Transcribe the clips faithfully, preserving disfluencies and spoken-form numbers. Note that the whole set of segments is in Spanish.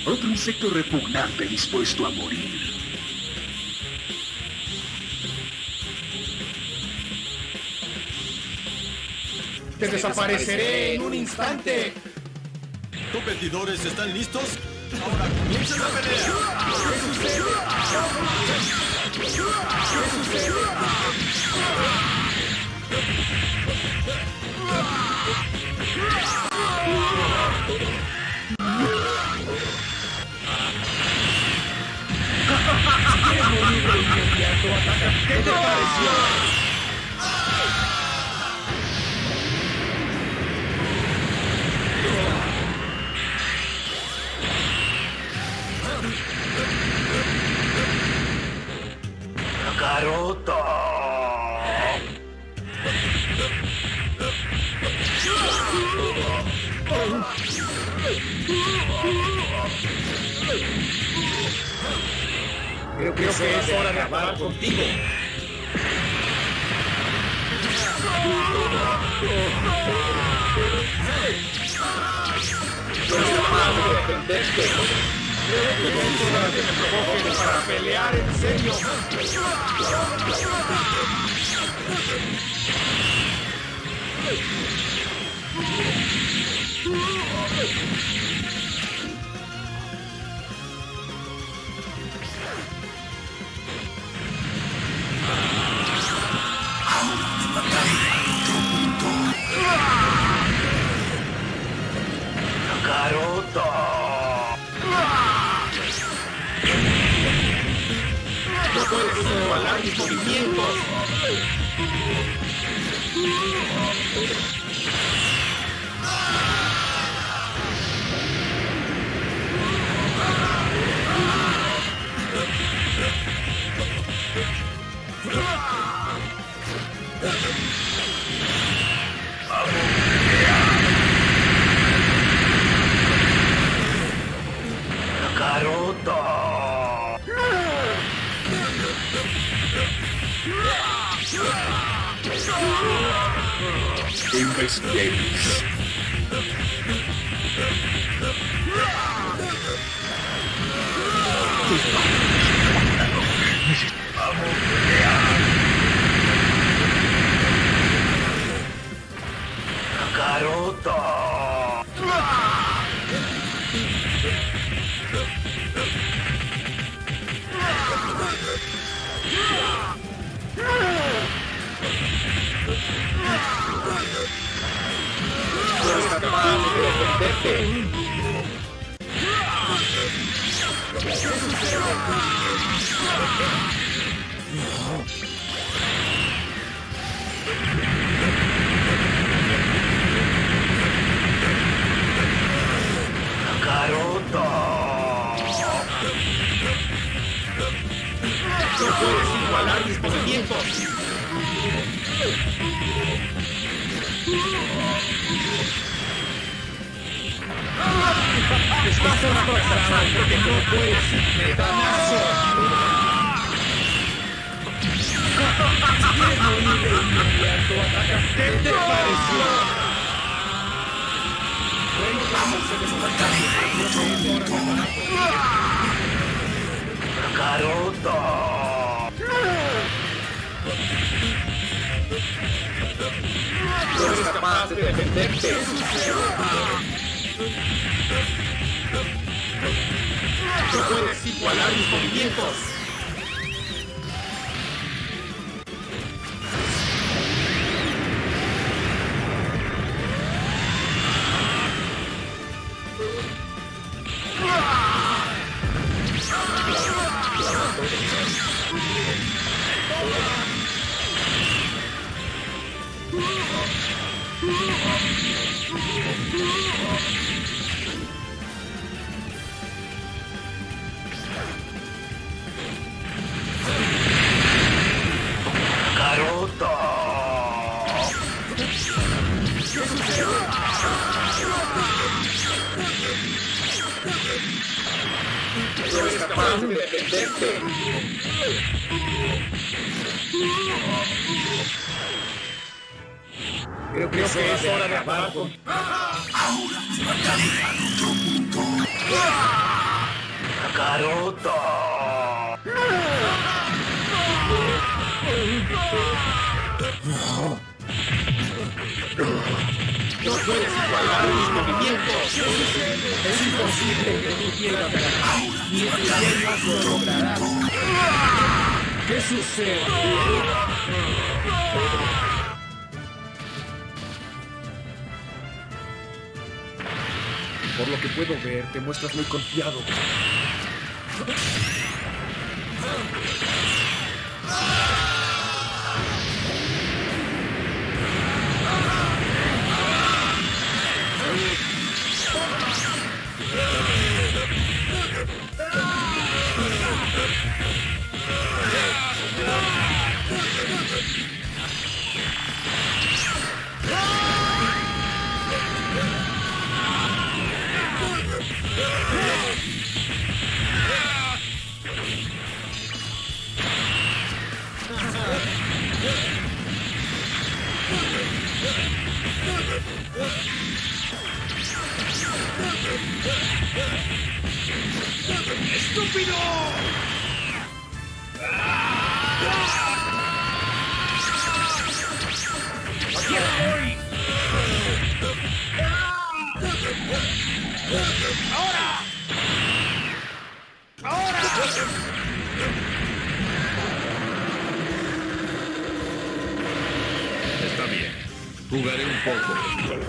Otro insecto repugnante dispuesto a morir. ¡Te desapareceré en un instante! ¿Competidores están listos? ¡Ahora comienza la pelea! ¿Qué sucede? ¿Qué sucede? ¿Quieres morir de inmediato? Ataca. ¿Qué te pareció? ¡Kakaroto! Creo, creo que es hora de acabar contigo. No eres capaz de defenderte. Creo que es hora de que me provoquen para pelear en serio. ¡Kakaroto! No puedes igualar mis movimientos. ¡Kakaroto! Investigators. ¡Kakaroto! No eres capaz de defenderte. ¡Kakaroto! No puedes igualar mis movimientos. Estás fracasado porque no puedes irme, danazo. Si quieres morir de inmediato, ataca. ¿Qué te pareció? Vamos a desatacar. ¡Kakaroto! No eres capaz de defenderte. No puedes igualar mis movimientos. ¡Kakaroto! No eres capaz de defenderte. Creo, creo que es hora de acabar con... Ahora nos mandaré al otro mundo. Kakaroto. No puedes igualar mis movimientos. Es imposible que tú pierdas la ganar. Ni siquiera lo lograrás. ¿Qué sucede? Por lo que puedo ver, te muestras muy confiado. ¡Estúpido! ¡Aquí estoy! ¡Ahora! ¡Ahora! Está bien. Jugaré un poco.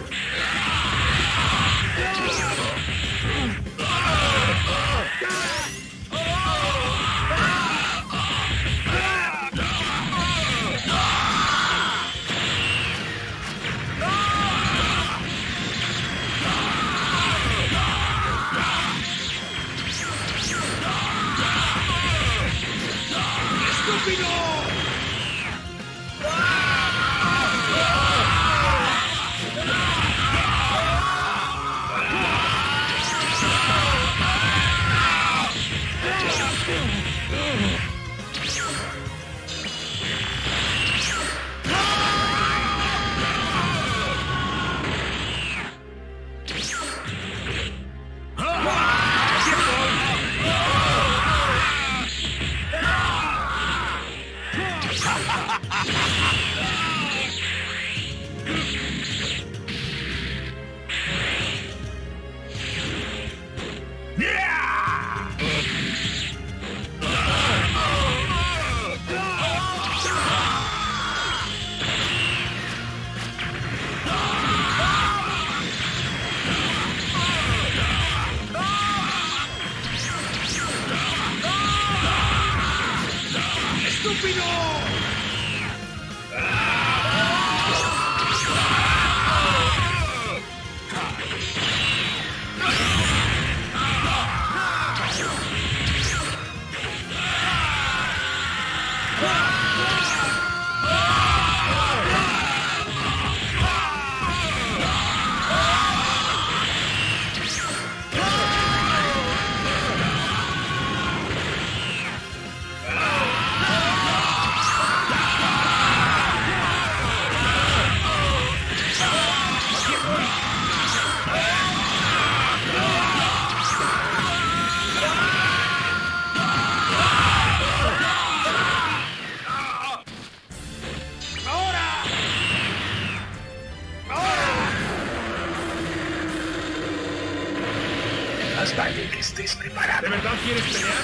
Más vale que estés preparado. ¿De verdad quieres pelear?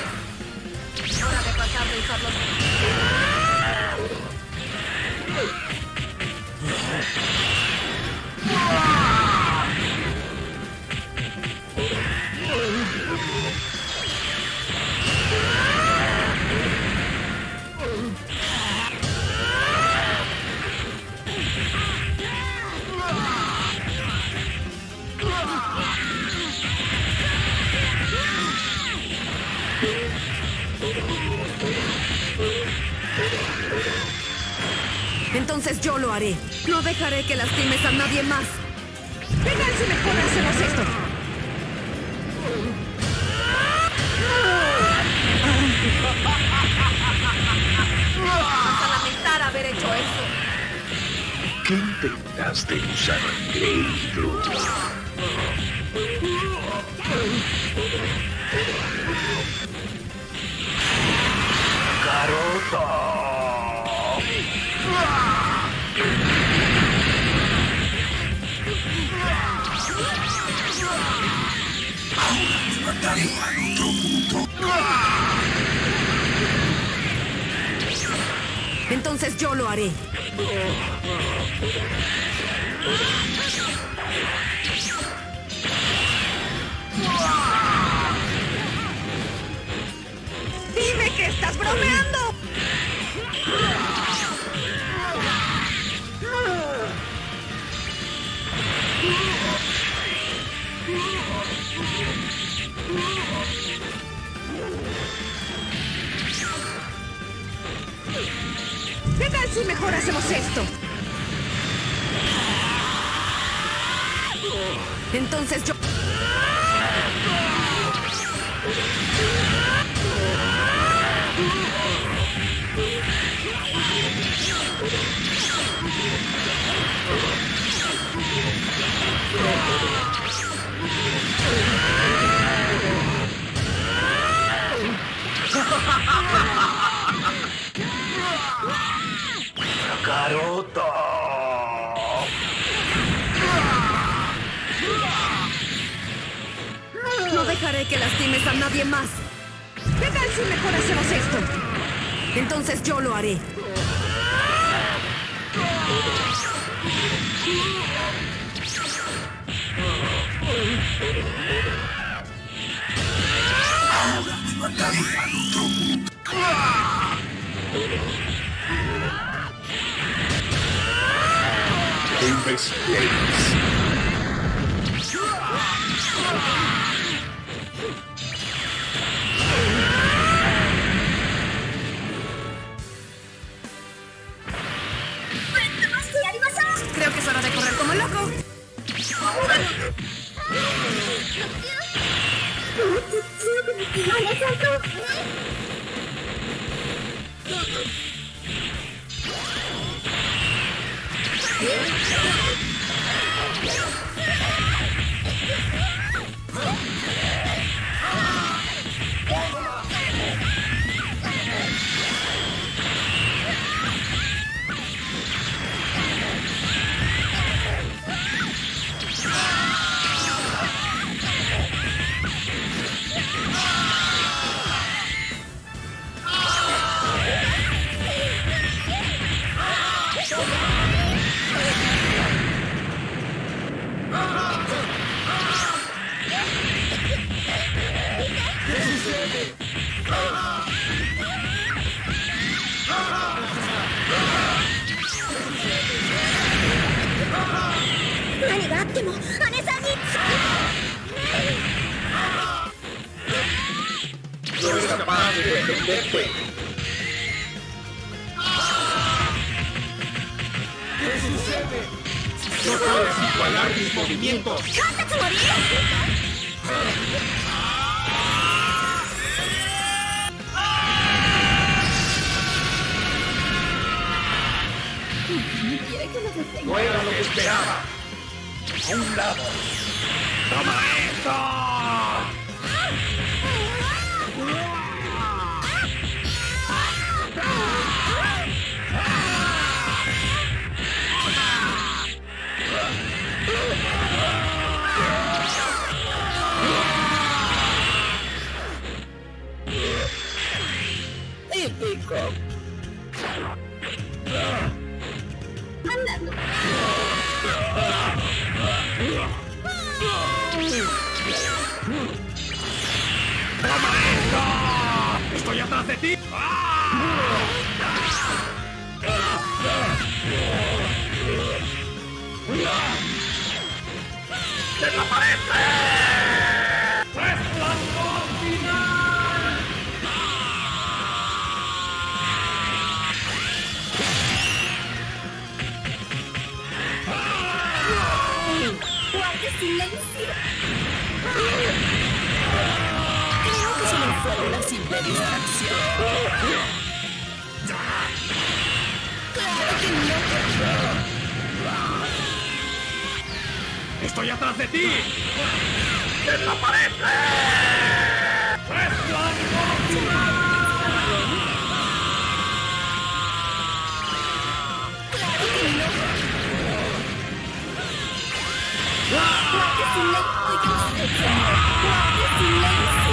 Hora de pasar de usar los... Entonces yo lo haré. No dejaré que lastimes a nadie más. Vengan si mejor hacemos esto. Vas a lamentar haber hecho eso. ¿Qué intentaste usar, Grey? Entonces yo lo haré. ¡Dime que estás bromeando! ¿Qué tal si mejor hacemos esto? Entonces yo... ¡Kakaroto! No dejaré que lastimes a nadie más. ¿Qué tal si mejor hacemos esto? Entonces yo lo haré. Investigators. Creo que es hora de correr como loco. No es capaz de defenderte. ¿Qué sucede? No puedes igualar mis movimientos. No era lo que esperaba. A un lado. ¡Toma esto! Típico. Andando. ¡Toma esto! ¡Estoy atrás de ti! ¡Desaparece! ¡Resplandor final! ¡Guarde silencio! Creo que solo fue una simple distracción. ¡Claro que no! ¡Estoy atrás de ti! ¡Desaparece! ¡Resplandor final! ¡Claro que no! ¡Guarde silencio! ¡Guarde silencio!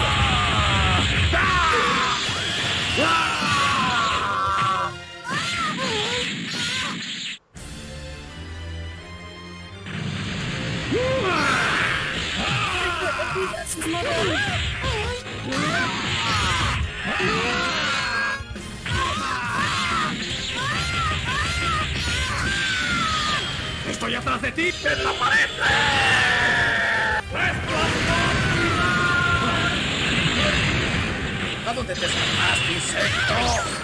¡Estoy atrás de ti! ¡Desaparece! ¿A dónde te escapaste, insecto?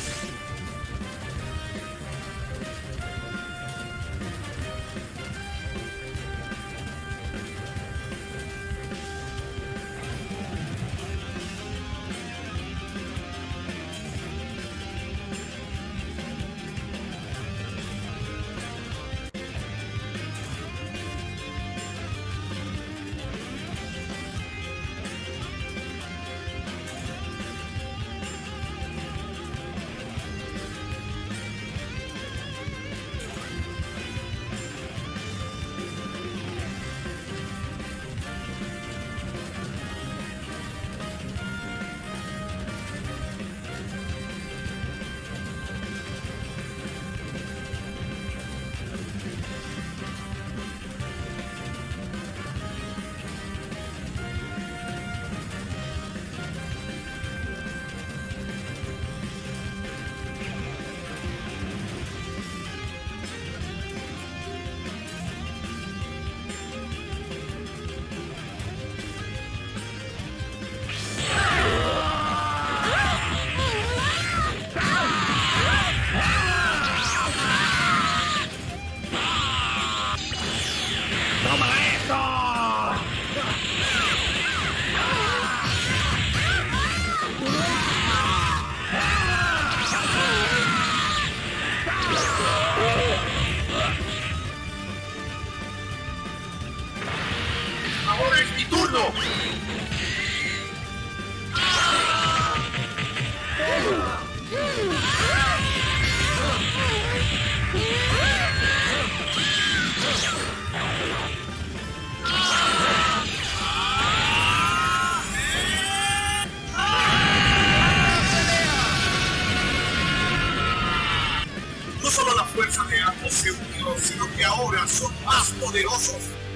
¡Ahora es mi turno! No solo la fuerza de ambos se unió, sino que ahora son más poderosos.